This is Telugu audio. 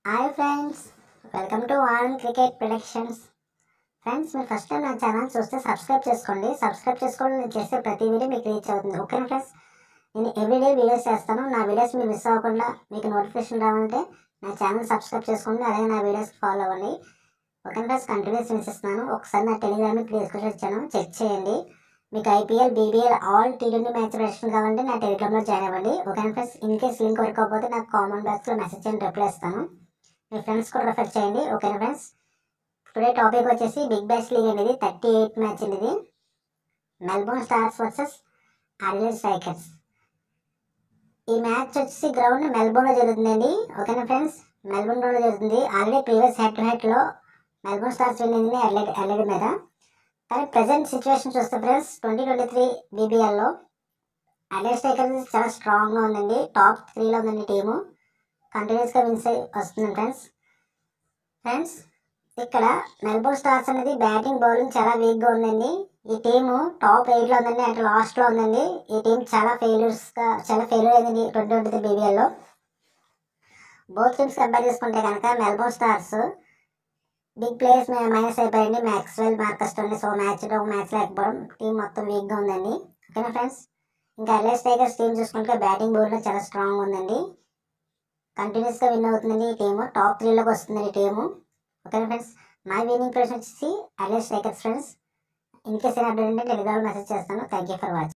Hi friends, welcome to on cricket productions. Friends, మీరు ఫస్ట్ టైం నా ఛానల్ చూస్తే సబ్స్క్రైబ్ చేసుకోండి. నేను చేసే ప్రతి వీడియో మీకు రీచ్ అవుతుంది. ఓకేనా ఫ్రెండ్స్, నేను ఎవ్రీడే వీడియోస్ చేస్తాను. నా వీడియోస్ మీరు మిస్ అవ్వకుండా మీకు నోటిఫికేషన్ రావాలంటే నా ఛానల్ సబ్స్క్రైబ్ చేసుకోండి. అలాగే నా వీడియోస్ ఫాలో అవ్వండి. ఓకేనా ఫ్రెండ్స్, కంటిన్యూస్ ఇస్తున్నాను. ఒకసారి నా టెలిగ్రామ్ని తీసుకొచ్చి వచ్చాను, చెక్ చేయండి. మీకు ఐపీఎల్, బీబీఎల్ ఆల్ టీ20 మ్యాచ్ ప్రొడక్షన్ కావాలంటే నా టెలిగ్రామ్లో జాయిన్ అవ్వండి. ఓకేనా friends, in case link work అవ్వకపోతే నాకు కామెంట్ బాక్స్లో మెసేజ్ చేయండి, రిప్లై ఇస్తాను. మీ ఫ్రెండ్స్ కూడా రెఫర్ చేయండి. ఓకేనా ఫ్రెండ్స్, టుడే టాపిక్ వచ్చేసి బిగ్ బ్యాష్ లీగ్ అండి. ఇది 38 మ్యాచ్ అండి. ఇది Melbourne Stars versus Adelaide Strikers. ఈ మ్యాచ్ వచ్చేసి గ్రౌండ్ మెల్బోర్న్లో జరుగుతుందండి. ఓకేనా ఫ్రెండ్స్, మెల్బోర్న్లో జరుగుతుంది. Already previous head Melbourne Stars విన్నింది అడిలేడ్ మీద. కానీ ప్రజెంట్ సిచ్యువేషన్ చూస్తే ఫ్రెండ్స్, 2023 బీబీఎల్లో అడిలేడ్ స్ట్రైకర్స్ చాలా స్ట్రాంగ్గా ఉందండి. టాప్ 3లో ఉందండి టీము. కంటిన్యూస్గా విన్స్ వస్తుంది ఫ్రెండ్స్. ఇక్కడ మెల్బోర్న్ స్టార్స్ అనేది బ్యాటింగ్ బౌలింగ్ చాలా వీక్గా ఉందండి. ఈ టీము టాప్ 8లో ఉందండి, అంటే లాస్ట్లో ఉందండి. ఈ టీం చాలా ఫెయిల్యూర్ అయింది 2023 బీబీఎల్లో. బోత్ టీమ్స్ కంపేర్ చేసుకుంటే కనుక Melbourne Stars big players minus అయిపోయింది, Maxwell, Marcus Tony. So match లేకపోవడం టీం మొత్తం వీక్గా ఉందండి. ఓకేనా ఫ్రెండ్స్, ఇంకా అడిలేడ్ స్ట్రైకర్స్ టీం చూసుకుంటే బ్యాటింగ్ బౌలింగ్ చాలా స్ట్రాంగ్ ఉందండి. కంటిన్యూస్గా విన్ అవుతుందండి ఈ టీము. టాప్ 3లోకి వస్తుంది ఈ టీము. ఓకేనా ఫ్రెండ్స్, మై విన్నింగ్ ప్లేస్ వచ్చేసి Adelaide Strikers friends. In case ఏమైనా అప్డేట్ ఉంటే టెలిగ్రామ్లో మెసేజ్ చేస్తాను. Thank you for watching.